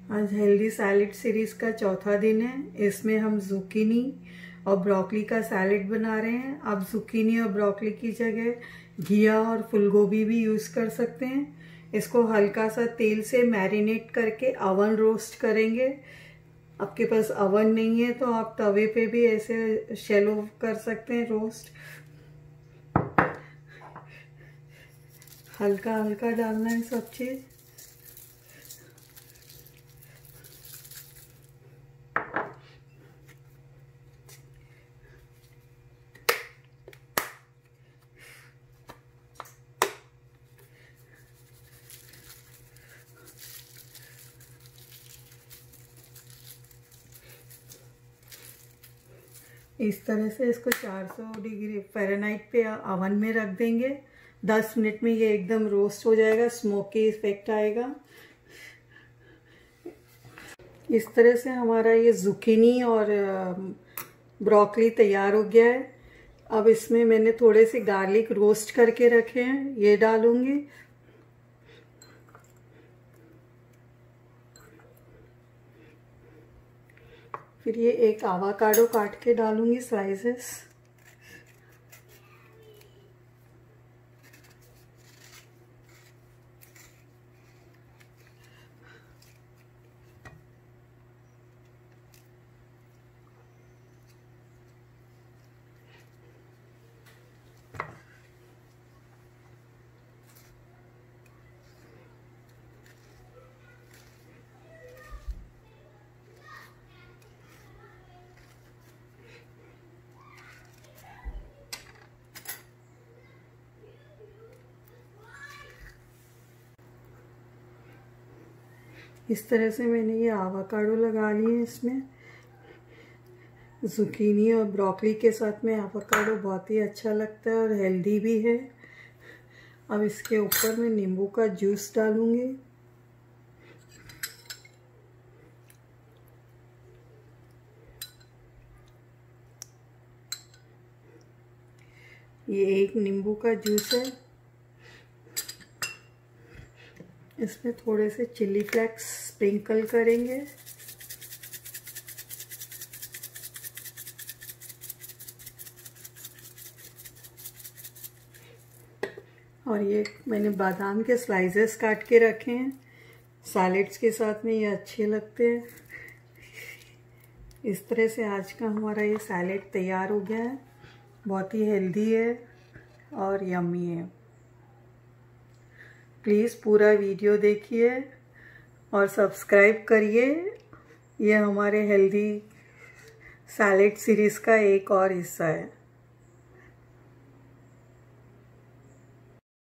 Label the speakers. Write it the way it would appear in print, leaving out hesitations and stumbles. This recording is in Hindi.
Speaker 1: आज हेल्दी सैलेड सीरीज का चौथा दिन है। इसमें हम जुकीनी और ब्रोकली का सैलेड बना रहे हैं। आप जुकीनी और ब्रोकली की जगह घिया और फूलगोभी भी यूज़ कर सकते हैं। इसको हल्का सा तेल से मैरिनेट करके ओवन रोस्ट करेंगे। आपके पास ओवन नहीं है तो आप तवे पे भी ऐसे शैलो कर सकते हैं रोस्ट। हल्का हल्का डालना है सब चीज़। इस तरह से इसको 400 डिग्री फ़ारेनहाइट पे ओवन में रख देंगे। 10 मिनट में ये एकदम रोस्ट हो जाएगा, स्मोकी इफेक्ट आएगा। इस तरह से हमारा ये जुकीनी और ब्रोकली तैयार हो गया है। अब इसमें मैंने थोड़े से गार्लिक रोस्ट करके रखे हैं, ये डालूंगी। फिर ये एक आवाकाडो काट के डालूंगी स्लाइसेस। इस तरह से मैंने ये आवाकाडो लगा ली है। इसमें जुकीनी और ब्रोकली के साथ में आवाकाडो बहुत ही अच्छा लगता है और हेल्दी भी है। अब इसके ऊपर मैं नींबू का जूस डालूंगी। ये एक नींबू का जूस है। इसमें थोड़े से चिली फ्लेक्स स्प्रिंकल करेंगे। और ये मैंने बादाम के स्लाइसेस काट के रखे हैं। सैलेड्स के साथ में ये अच्छे लगते हैं। इस तरह से आज का हमारा ये सैलेड तैयार हो गया है। बहुत ही हेल्दी है और यम्मी है। प्लीज़ पूरा वीडियो देखिए और सब्सक्राइब करिए। ये हमारे हेल्दी सैलेड सीरीज़ का एक और हिस्सा है।